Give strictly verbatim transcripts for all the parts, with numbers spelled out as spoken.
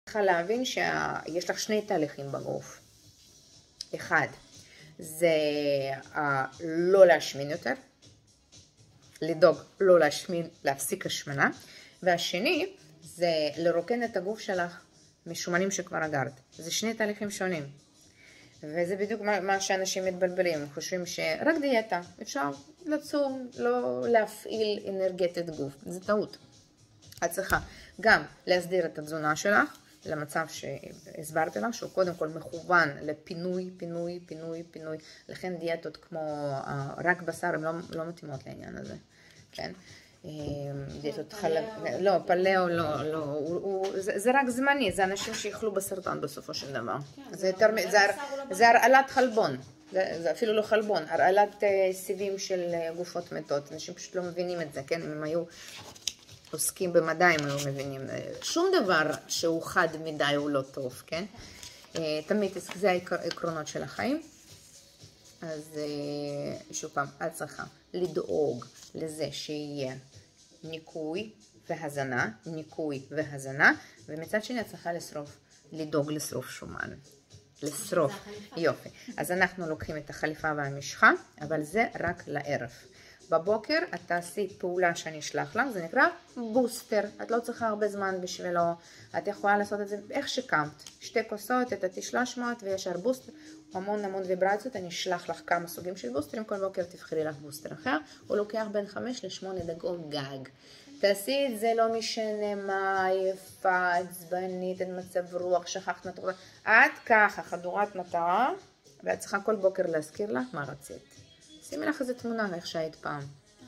צריכה להבין שיש לך שני תהליכים בגוף. אחד, זה לא להשמין יותר, לדאוג לא להשמין, להפסיק השמנה, והשני זה לרוקן את הגוף שלך משומנים שכבר אגרת. זה שני תהליכים שונים. וזה בדיוק מה, מה שאנשים מתבלבלים, הם חושבים שרק דיאטה, אפשר לצום, לא להפעיל אנרגטית גוף, זה טעות. את צריכה גם להסדיר את התזונה שלך, למצב שהסברתי לך, שהוא קודם כל מכוון לפינוי, פינוי, פינוי, פינוי, לכן דיאטות כמו רק בשר הן לא, לא מתאימות לעניין הזה, כן? דיאטות חלב, לא, פלאו, לא, לא, הוא, זה, זה רק זמני, זה אנשים שיאכלו בסרטן בסופו של דבר. זה יותר, זה, זה הרעלת חלבון, זה, זה אפילו לא חלבון, הרעלת סיבים של גופות מתות, אנשים פשוט לא מבינים את זה, כן? אם הם היו עוסקים במדע, הם היו מבינים, שום דבר שהוא חד מדי הוא לא טוב, כן? תמיד, זה העקרונות של החיים. אז שוב פעם, את צריכה לדאוג לזה שיהיה ניקוי והזנה, ניקוי והזנה, ומצד שני את צריכה לשרוף, לדאוג לשרוף שומן. לשרוף, יופי. אז אנחנו לוקחים את החליפה והמשחה, אבל זה רק לערב. בבוקר את תעשי פעולה שאני אשלח לך, זה נקרא בוסטר. את לא צריכה הרבה זמן בשבילו, את יכולה לעשות את זה איך שקמת. שתי כוסות, את ה-שלוש מאות וישר בוסטר, המון המון ויברציות, אני אשלח לך כמה סוגים של בוסטרים, כל בוקר תבחרי לך בוסטר אחר, הוא לוקח בין חמש לשמונה דקות גג. תעשי את זה לא משנה מה, עייפה, עצבנית, אין מצב רוח, שכחת מטרה. את ככה, חדורת מטרה, ואת צריכה כל בוקר להזכיר לך מה רצית. שימי לך איזה תמונה איך שהיית פעם.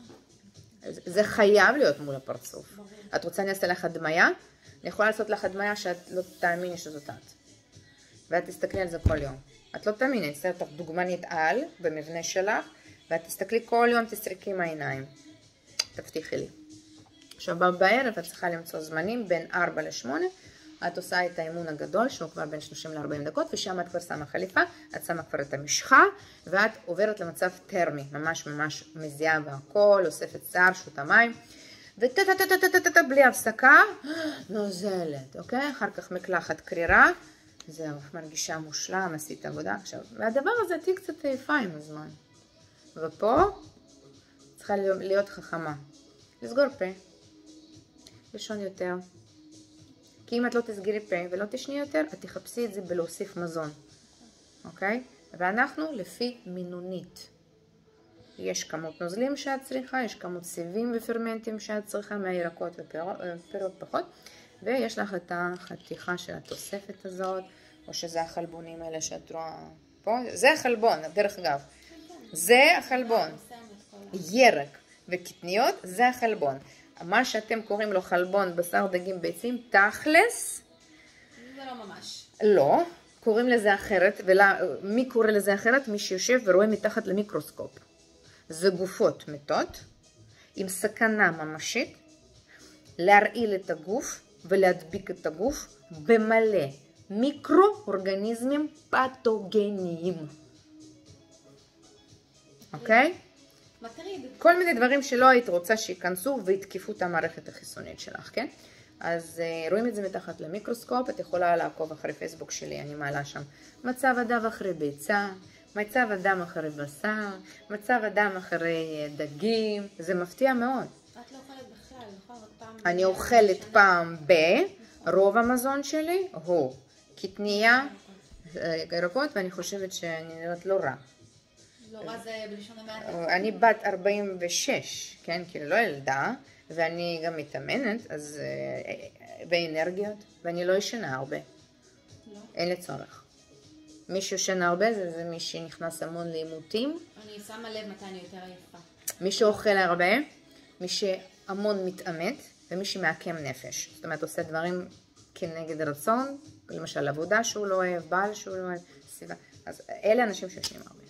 זה חייב להיות מול הפרצוף. את רוצה אני אעשה לך הדמיה? אני יכולה לעשות לך הדמיה שאת לא תאמיני שזאת את. ואת תסתכלי על זה כל יום. את לא תאמיני, אני אעשה אותך דוגמנית על במבנה שלך, ואת תסתכלי כל יום, תסרקי מהעיניים. תבטיחי לי. עכשיו בערב את צריכה למצוא זמנים בין ארבע לשמונה, את עושה את האימון הגדול שהוא כבר בין שלושים לארבעים דקות, ושם את כבר שמה חליפה, את שמה כבר את המשחה, ואת עוברת למצב טרמי, ממש ממש מזיעה והכל, אוספת שיער, שותה מים, וטטטטטטטט בלי הפסקה, נוזלת, אוקיי? אחר כך מקלחת קרירה, זהו, מרגישה מושלם, עשית עבודה עכשיו, והדבר הזה תהיה קצת עייפה עם הזמן. ופה צריכה להיות חכמה, לסגור פה, לישון יותר. כי אם את לא תסגרי פה ולא תשני יותר, את תחפשי את זה בלהוסיף מזון. אוקיי? ואנחנו לפי מינונית. יש כמות נוזלים שאת צריכה, יש כמות סיבים ופרמנטים שאת צריכה מהירקות ופירות פחות, ויש לך את החתיכה של התוספת הזאת, או שזה החלבונים האלה שאת רואה פה. זה החלבון, דרך אגב. זה החלבון. ירק וקטניות, זה החלבון. מה שאתם קוראים לו חלבון, בשר, דגים, ביצים, תכלס. זה לא ממש. לא, קוראים לזה אחרת, ומי קורא לזה אחרת? מי שיושב ורואה מתחת למיקרוסקופ. זה גופות מתות, עם סכנה ממשית, להרעיל את הגוף ולהדביק את הגוף במלא מיקרו-אורגניזמים פתוגניים. אוקיי? מטריד. כל מיני דברים שלא היית רוצה שיכנסו ויתקפו את המערכת החיסונית שלך, כן? אז uh, רואים את זה מתחת למיקרוסקופ, את יכולה לעקוב אחרי פייסבוק שלי, אני מעלה שם מצב אדם אחרי ביצה, מצב אדם אחרי בשר, מצב אדם אחרי דגים, זה מפתיע מאוד. את לא אוכלת בכלל, נכון? פעם אני אוכלת פעם ב, רוב המזון שלי הוא קטניה, ירקות, ואני חושבת שאני נראית לא רע. לא רע זה בלשון המעטת. אני בת ארבעים ושש, כן, כאילו לא ילדה, ואני גם מתאמנת, אז באנרגיות, ואני לא ישנה הרבה. לא? אין לי צורך. מי שישנה הרבה זה, זה מי שנכנס המון לעימותים. אני שמה לב מתי אני יותר עייפה. מי שאוכל הרבה, מי שהמון מתאמת, ומי שמעקם נפש. זאת אומרת, עושה דברים כנגד רצון, למשל עבודה שהוא לא אוהב, בעל שהוא לא אוהב, סביבה. אז אלה אנשים שישנים הרבה.